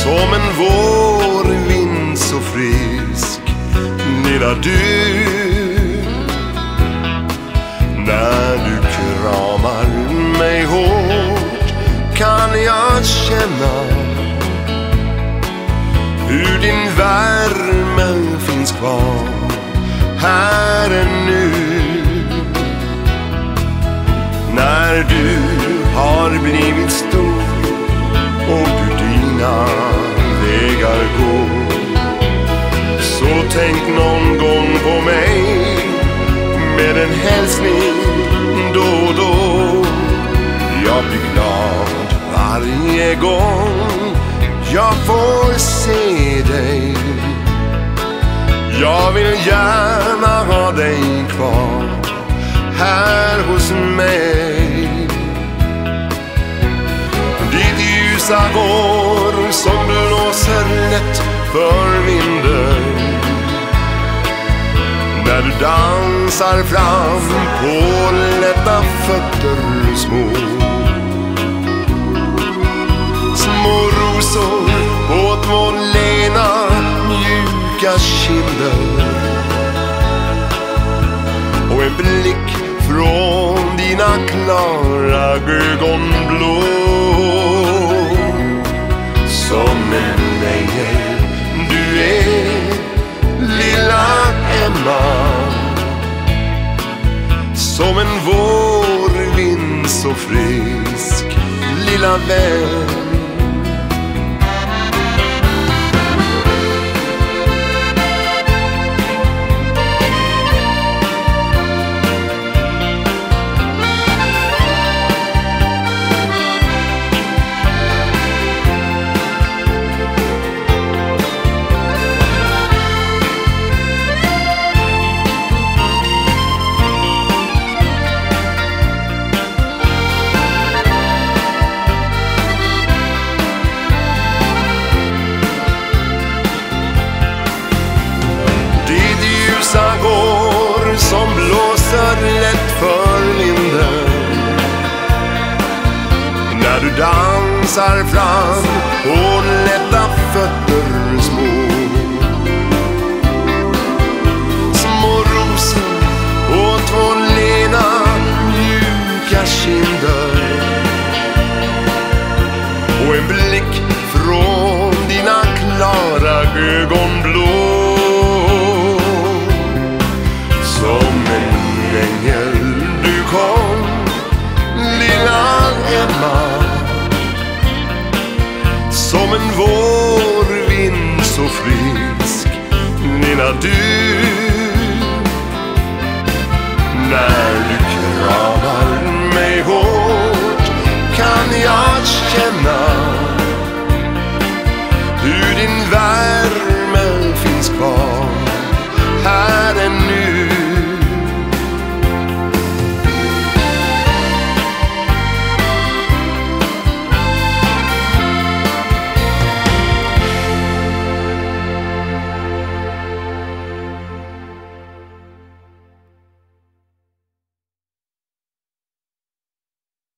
som en vårvind så frisk, lilla du. När du kramar mig hårt kan jag känna hur din värme finns kvar här nu. När du har blivit stor och du dina vägar går, så tänk någon gång på mig med en hälsning då och då. Jag blir glad varje gång jag får se dig. Jag vill gärna ha dig kvar här hos mig. Ditt ljusa hår som blåser lätt för vinden när du dansar fram på lätta fötter små. Små rosor på två lena mjuka kinder och en blick från dina klara ögonblå. Som en ängel du är, lilla Emma, som en vårvind så frisk, lilla vän. Som blåser lätt för vinden när du dansar fram på lätta fötter små. Små rosor och två lena mjuka kinder och en blick från dina klara ögonblå. Som en ängel du kom, lilla Emma, som en vårvind så frisk, lilla du.